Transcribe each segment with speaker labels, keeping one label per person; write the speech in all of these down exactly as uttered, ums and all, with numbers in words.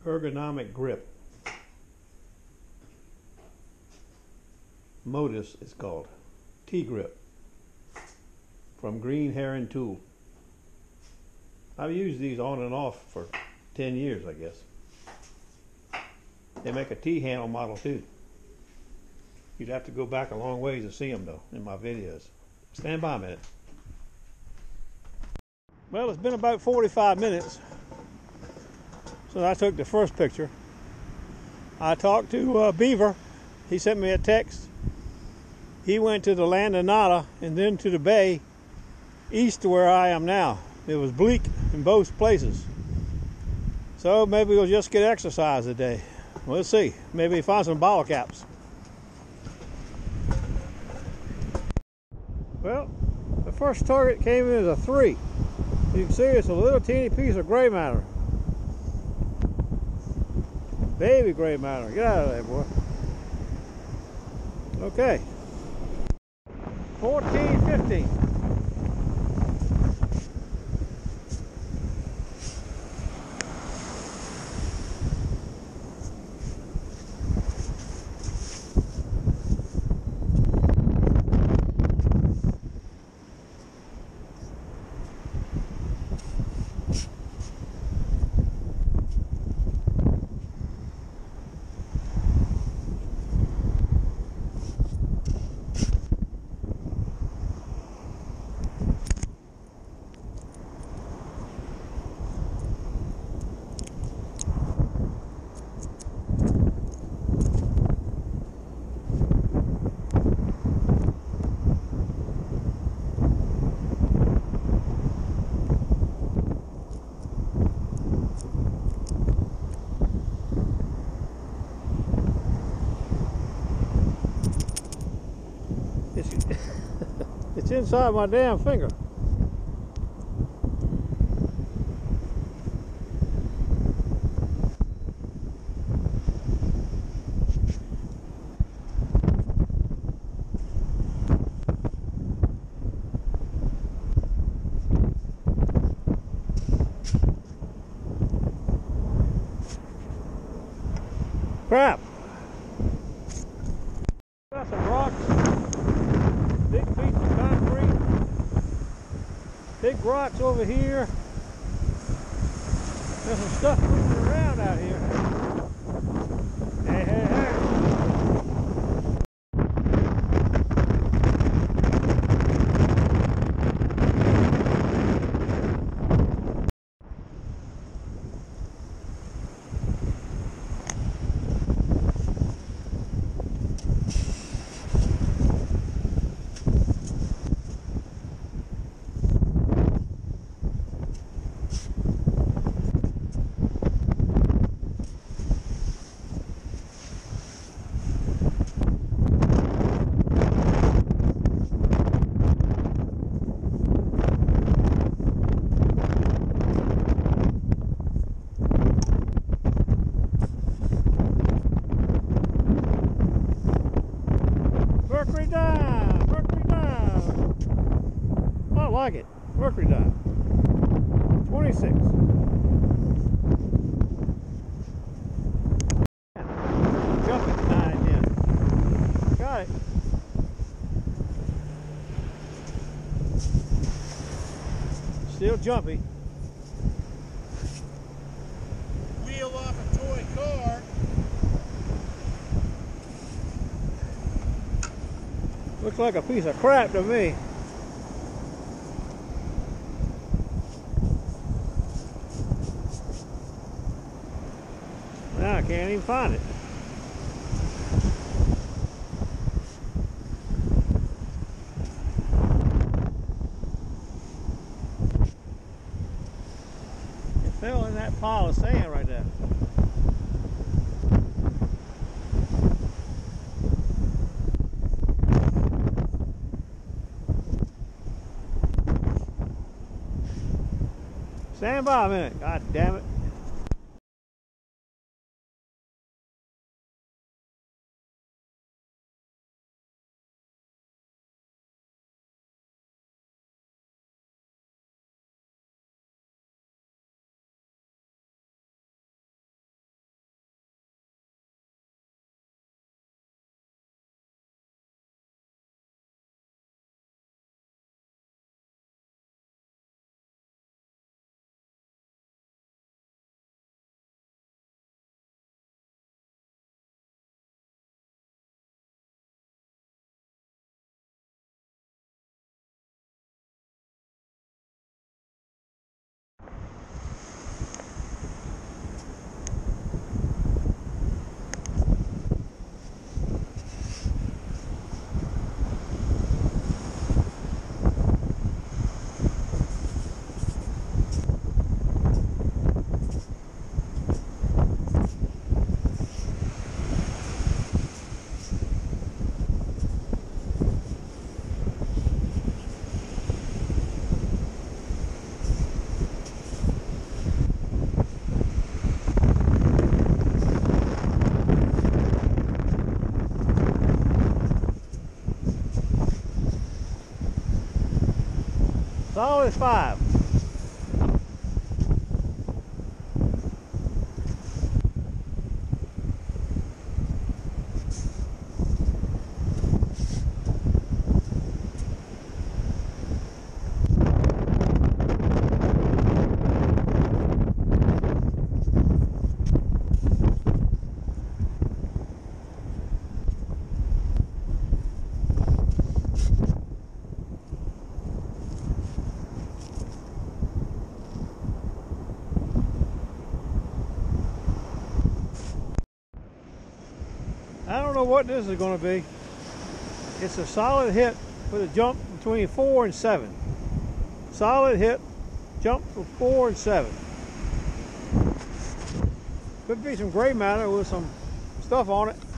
Speaker 1: ergonomic grip. Modus is called. T-grip from Green Heron Tool. I've used these on and off for ten years, I guess. They make a T-handle model too. You'd have to go back a long ways to see them though in my videos. Stand by a minute. Well, it's been about forty-five minutes since I took the first picture. I talked to uh, Beaver. He sent me a text. He went to the land of Nada and then to the bay east to where I am now. It was bleak in both places. So maybe we'll just get exercise today. We'll see. Maybe find some bottle caps. Well, the first target came in as a three. You can see it's a little teeny piece of gray matter. Baby gray matter. Get out of there, boy. Okay. fourteen fifteen. It's, it's inside my damn finger. Crap. Got some rocks. Big piece of concrete, big rocks over here. There's some stuff moving around out here. Hey, hey, hey. Mercury dive! Mercury dive! I like it. Mercury dive. twenty-six. Jumping nine again. Got it. Still jumpy.
Speaker 2: Wheel off a toy car.
Speaker 1: Looks like a piece of crap to me. Now I can't even find it. It fell in that pile of sand right there. Stand by a minute. God damn it. Solid five. I don't know what this is going to be. It's a solid hit with a jump between four and seven. Solid hit, jump for four and seven. Could be some gray matter with some stuff on it.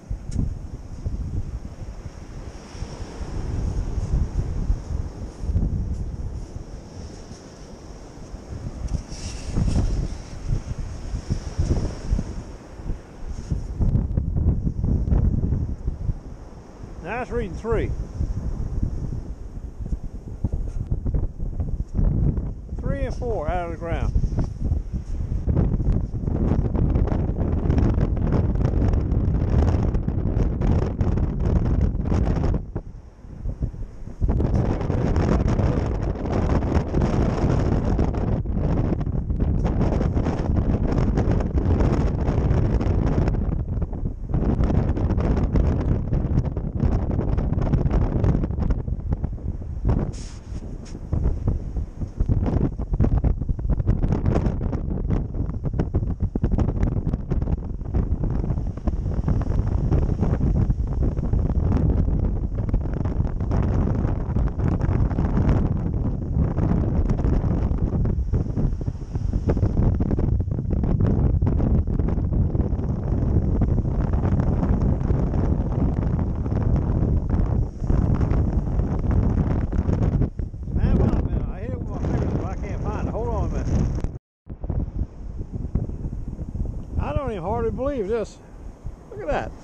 Speaker 1: Now it's reading three. Three and four out of the ground. I don't even hardly believe this. Look at that.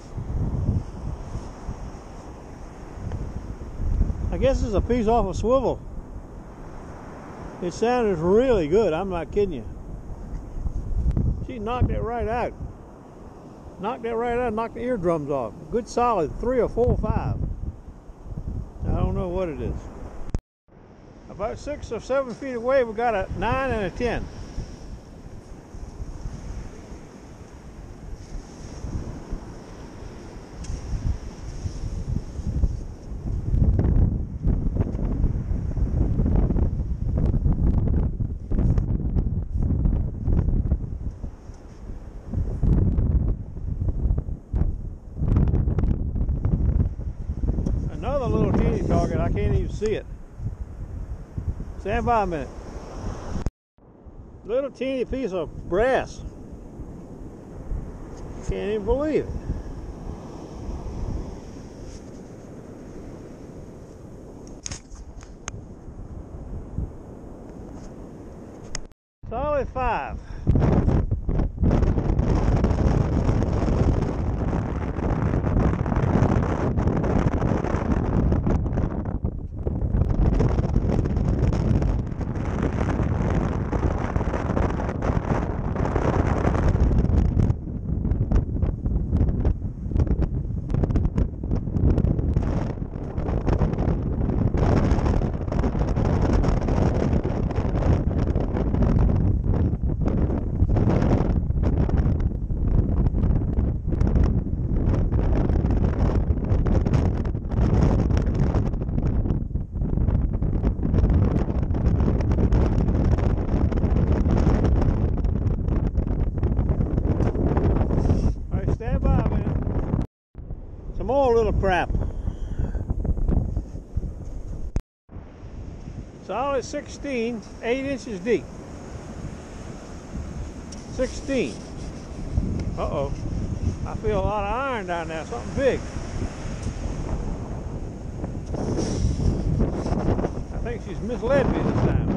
Speaker 1: I guess it's a piece off a swivel. It sounded really good. I'm not kidding you. She knocked it right out. Knocked it right out. Knocked the eardrums off. Good solid three or four or five. I don't know what it is. About six or seven feet away, we got a nine and a ten. Another little teeny target, I can't even see it. Stand by a minute. Little teeny piece of brass. Can't even believe it. Solid five. More little crap. Solid sixteen, eight inches deep. sixteen. Uh-oh. I feel a lot of iron down there, something big. I think she's misled me this time.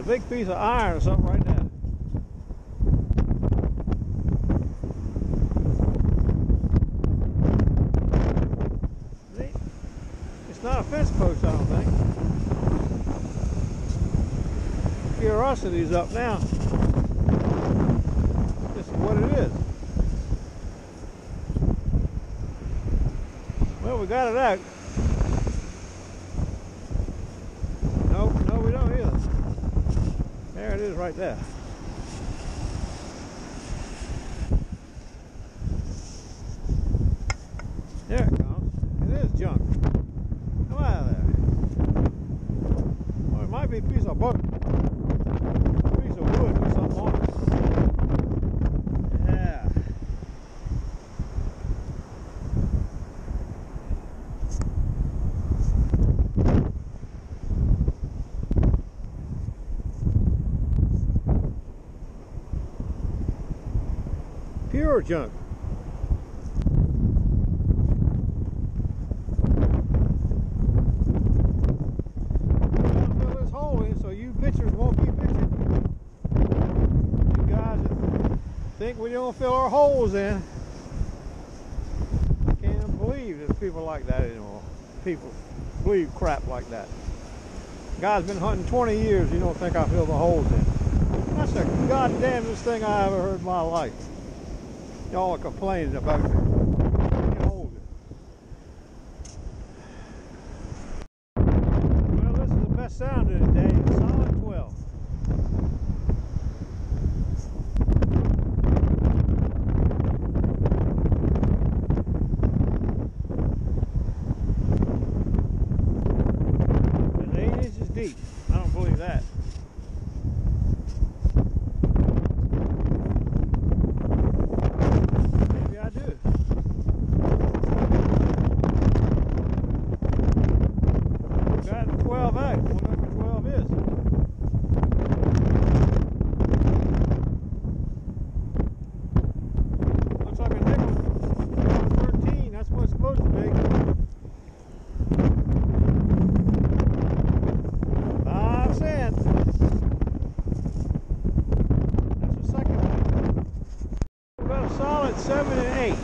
Speaker 1: big piece of iron or something right there. See? It's not a fence post, I don't think. Curiosity's up now. This is what it is. Well, we got it out. No, no, we don't either. There it is right there. There it comes. It is junk. Come out of there. Well, it might be a piece of boat. A piece of wood with something on it. Yeah. Pure junk. Fill this hole in so you bitchers won't be bitching. You guys that think we don't fill our holes in. I can't believe there's people like that anymore. People believe crap like that. Guy's been hunting twenty years, you don't think I fill the holes in. That's the goddamnest thing I ever heard in my life. Y'all are complaining about it. Get hold of it. Well, this is the best sound of the day. A solid twelve. It's eight inches deep. I don't believe that. Solid seven and eight.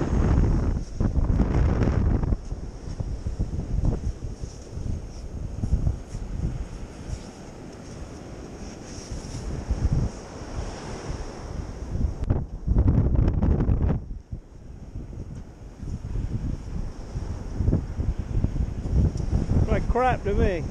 Speaker 1: Like crap to me.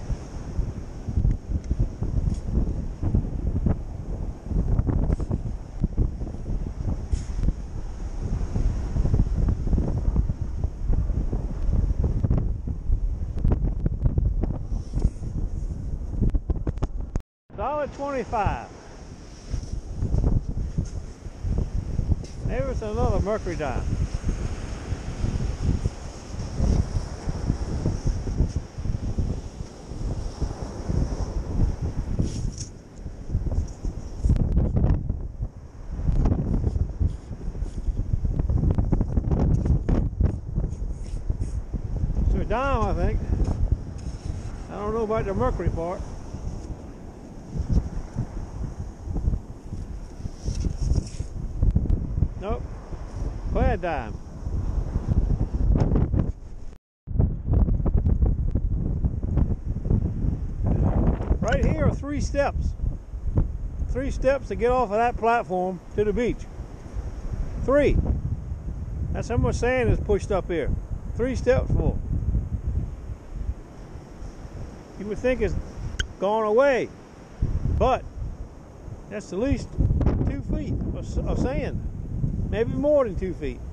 Speaker 1: Solid twenty-five. Maybe it's another mercury dime. It's a dime, I think. I don't know about the mercury part. Nope, clad dime. Right here are three steps. Three steps to get off of that platform to the beach. Three. That's how much sand is pushed up here. Three steps full. You would think it's gone away, but that's at least two feet of, of sand. Maybe more than two feet.